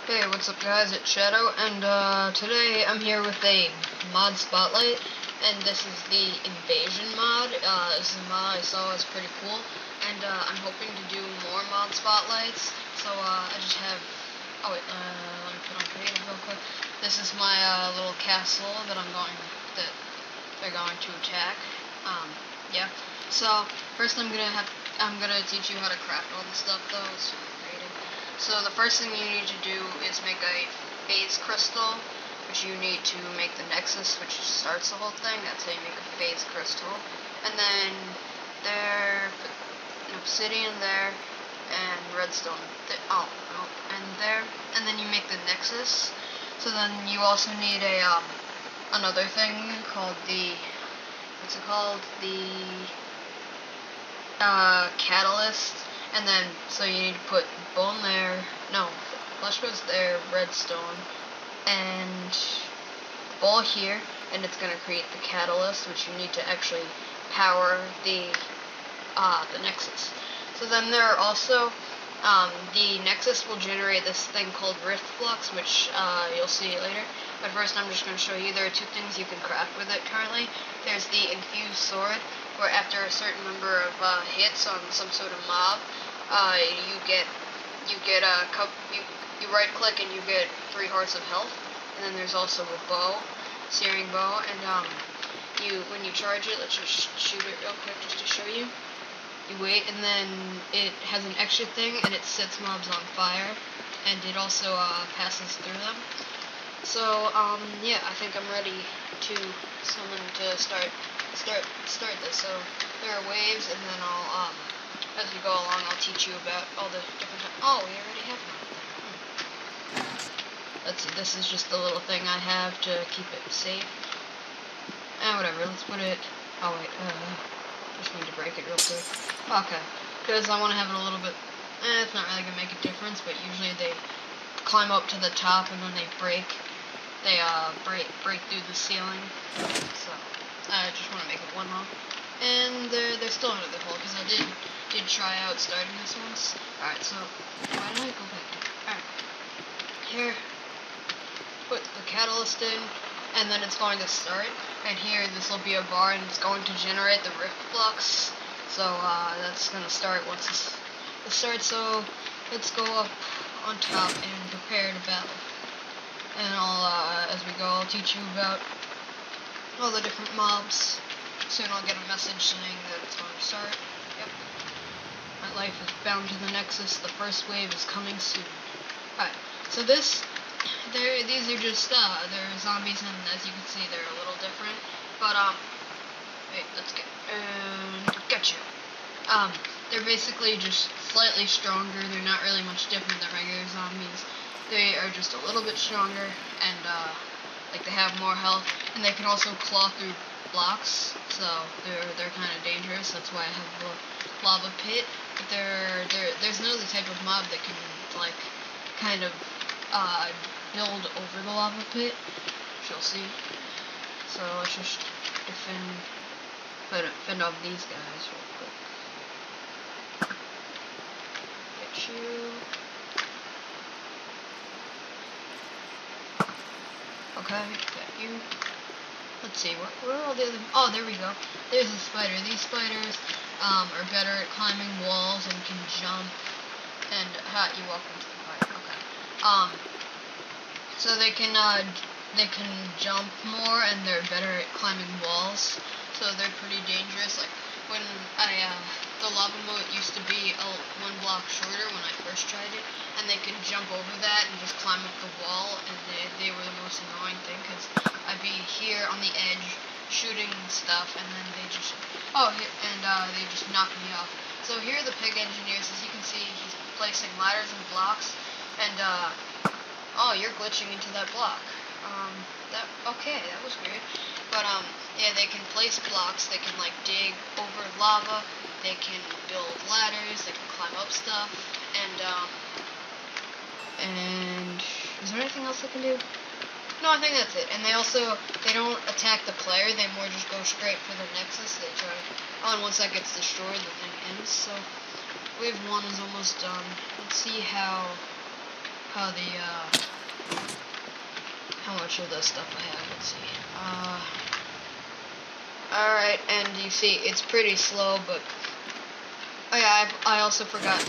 Hey, what's up guys, it's Shadow, and today I'm here with a mod spotlight, and this is the Invasion mod. This is a mod I saw is pretty cool, and I'm hoping to do more mod spotlights, so I just have, let me put on creative real quick. This is my little castle that they're going to attack. Yeah, so first I'm gonna teach you how to craft all the stuff though. It's creative. So the first thing you need to do is make a phase crystal, which you need to make the nexus, which starts the whole thing. That's how you make a phase crystal. And then put an obsidian there, and redstone and there. And then you make the nexus. So then you also need a another thing called the catalyst. And then, so you need to put bone there, flesh goes there, redstone, and ball here, and it's going to create the catalyst, which you need to actually power the nexus. So then there are also, the nexus will generate this thing called rift flux, which you'll see later. But first I'm just going to show you, there are two things you can craft with it currently. There's the infused sword, where after a certain number of hits on some sort of mob, you right click and you get 3 hearts of health. And then there's also a bow, searing bow, and when you charge it, let's just shoot it real quick just to show you. You wait, and then it has an extra thing, and it sets mobs on fire, and it also passes through them. So yeah, I think I'm ready to summon to start this. So there are waves, and then I'll as we go along, I'll teach you about all the different. Oh, we already have one. Let's see. This is just the little thing I have to keep it safe. Whatever. Let's put it. Oh wait. Just need to break it real quick. Okay. Because I want to have it a little bit. It's not really gonna make a difference, but usually they climb up to the top, and when they break through the ceiling. So I just want to make it one hole. And there's still another hole, because I did try out starting this once. Alright, so why don't I go back there? Alright. Here, put the catalyst in, and then it's going to start. And here, this will be a bar, and it's going to generate the rift flux. So that's going to start once it starts. So let's go up on top and prepare to battle. And as we go, I'll teach you about all the different mobs. Soon I'll get a message saying that it's going to start. Yep. My life is bound to the nexus. The first wave is coming soon. Alright, so these are just, they're zombies, and as you can see, they're a little different. But, wait, let's get you. They're basically just slightly stronger. They're not really much different than regular zombies. They are just a little bit stronger, and, they have more health, and they can also claw through blocks, so they're kind of dangerous. That's why I have the lava pit. But there's no other type of mob that can kind of build over the lava pit, which you'll see. So let's just fend off these guys real quick. Get you. Okay, got you. Let's see, where are all the other... Oh, there we go. There's a spider. These spiders are better at climbing walls and can jump. And, you walk into the fire. Okay. So they can jump more, and they're better at climbing walls. So they're pretty dangerous. Like, when the lava moat used to be 1 block shorter when I first tried it, and they could jump over that and just climb up the wall, and they were the most annoying thing, because I'd be here on the edge shooting stuff, and then they just they just knock me off. So here are the pig engineers. As you can see, he's placing ladders and blocks, and oh, you're glitching into that block. That was weird. But yeah, they can place blocks. They can dig over lava. They can build ladders. They can climb up stuff. And is there anything else they can do? No, I think that's it. And they don't attack the player. They more just go straight for the nexus. They try. Oh, and once that gets destroyed, the thing ends. So wave 1 is almost done. Let's see how how much of this stuff I have. Let's see. Alright, and you see it's pretty slow, but oh yeah, I also forgot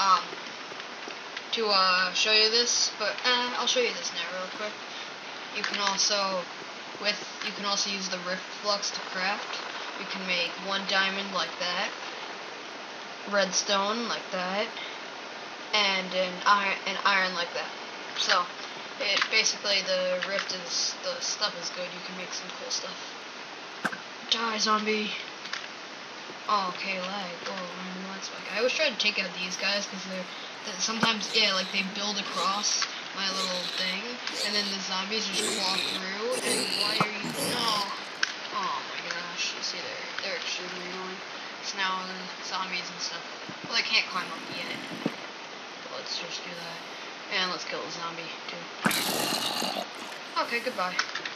to show you this, but I'll show you this now real quick. You can also use the Rift Flux to craft. You can make one diamond like that, redstone like that, and an iron like that. So basically the stuff is good. You can make some cool stuff. Die, zombie. Oh, okay, lag. Oh, that's why. I always try to take out these guys because they're sometimes, yeah, like they build across my little thing, and then the zombies just claw through. And why are you? No. Oh my gosh. You see, they're extremely annoying. So now the zombies and stuff. Well, they can't climb up yet. But let's just do that, and let's kill the zombie too. Okay, goodbye.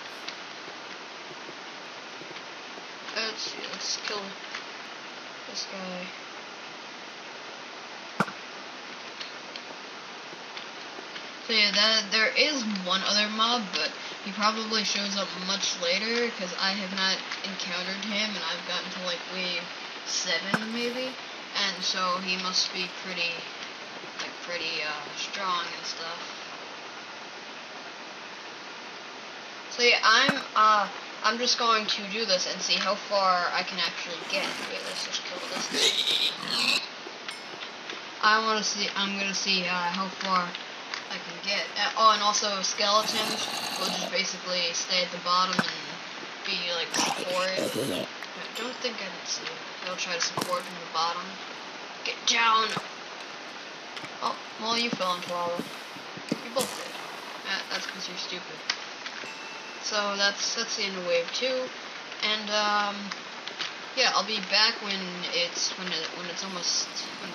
Let's see. Let's kill this guy. So yeah, there is one other mob, but he probably shows up much later because I have not encountered him, and I've gotten to like wave 7 maybe, and so he must be pretty strong and stuff. So yeah, I'm just going to do this and see how far I can actually get. Wait, let's just kill this guy. I'm gonna see how far I can get. Oh, and also skeletons will just basically stay at the bottom and be like support. I don't think I didn't see it. They'll try to support from the bottom. Get down! Oh, well, you fell into lava. You both did. That's because you're stupid. So that's the end of wave 2, and yeah, I'll be back when it's almost.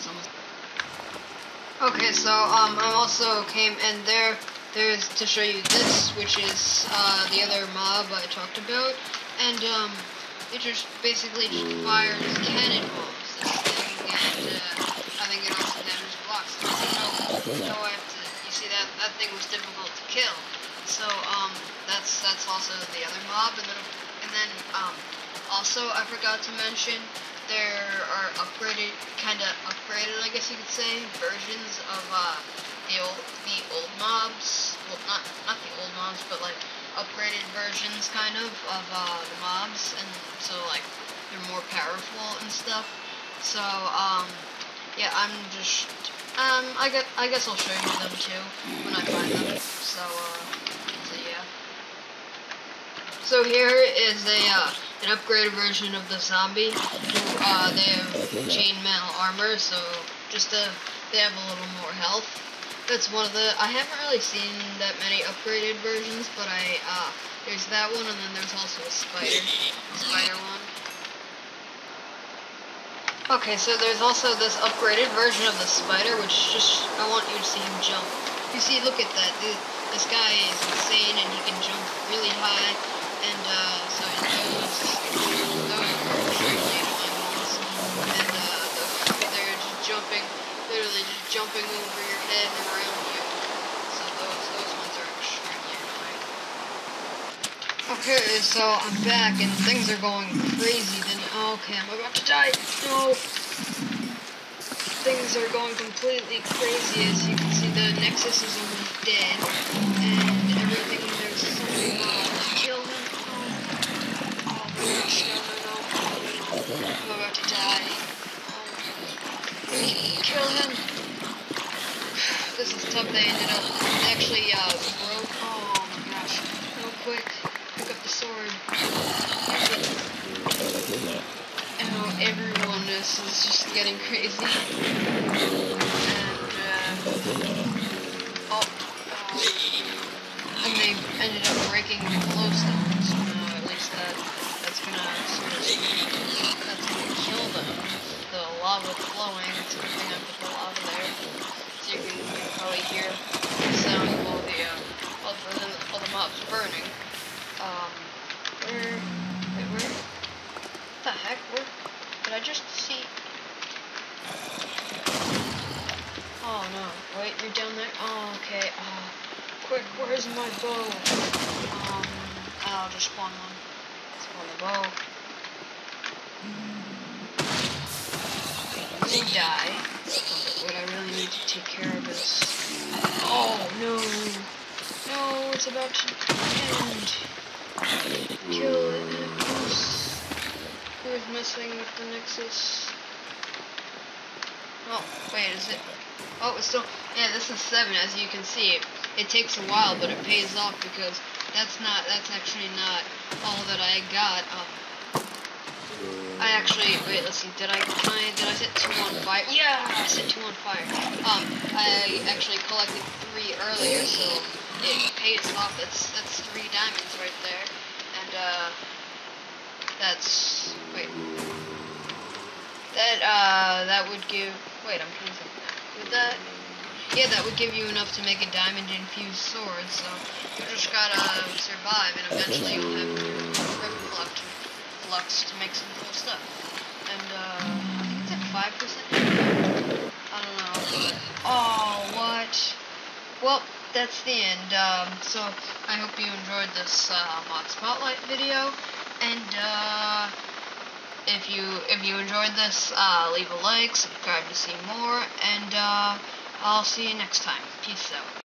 Okay, so I also came, and there's to show you this, which is the other mob I talked about, and it just basically just fires cannonballs, this thing, and I think it also damages blocks. So I have to. You see that thing was difficult to kill. So that's also the other mob, and then also I forgot to mention there are kind of upgraded, I guess you could say, versions of the old mobs. Well, not the old mobs, but like upgraded versions kind of the mobs, and so like they're more powerful and stuff. So yeah, I guess I'll show you them too when I find them. So yeah. So here is an upgraded version of the zombie. They have chainmail armor, so they have a little more health. That's one of the. I haven't really seen that many upgraded versions, but there's that one, and then there's also a spider one. Okay, so there's also this upgraded version of the spider, which I want you to see him jump. You see, look at that. This guy is insane, and he can jump really high, and so those are extremely annoying ones. And they're just jumping, literally just jumping over your head and around you. So those ones are extremely annoying. Okay, so I'm back, and things are going crazy. Okay, I'm about to die. No! Things are going completely crazy. As you can see, the Nexus is almost dead, and everything, there's something kill him. Oh my gosh, no. I'm about to die. Kill him. This is tough. They actually broke. Oh my gosh. Real quick, pick up the sword. And everyone, this is just getting crazy. And they ended up breaking the glowstone, so now at least that's gonna kill them. The lava flowing, it's a good thing I put the lava there. So you can probably hear the sound of all the mobs burning. Where? What the heck? Where did I just see? Oh no! Wait. right down there. Oh, okay. Quick, where's my bow? I'll just spawn one. Spawn the bow. You die. But what I really need to take care of is... Oh, no. No, it's about to end. Kill it. Who's messing with the Nexus? Oh, wait, is it? Oh, it's still... Yeah, this is 7, as you can see. It takes a while, but it pays off because that's actually not all that I got. I actually, wait, let's see, did I set 2 on fire? Yeah, I set 2 on fire. I actually collected 3 earlier, so it pays off. That's 3 diamonds right there. And, that's, wait. That would give, wait, I'm trying to think now. Would that, yeah, that would give you enough to make a diamond-infused sword, so you just gotta survive, and eventually you'll have your flux to make some cool stuff. And, I think it's at 5%. I don't know, but, oh, what? Well, that's the end. So I hope you enjoyed this, mod spotlight video, and, if you enjoyed this, leave a like, subscribe to see more, and, I'll see you next time. Peace out.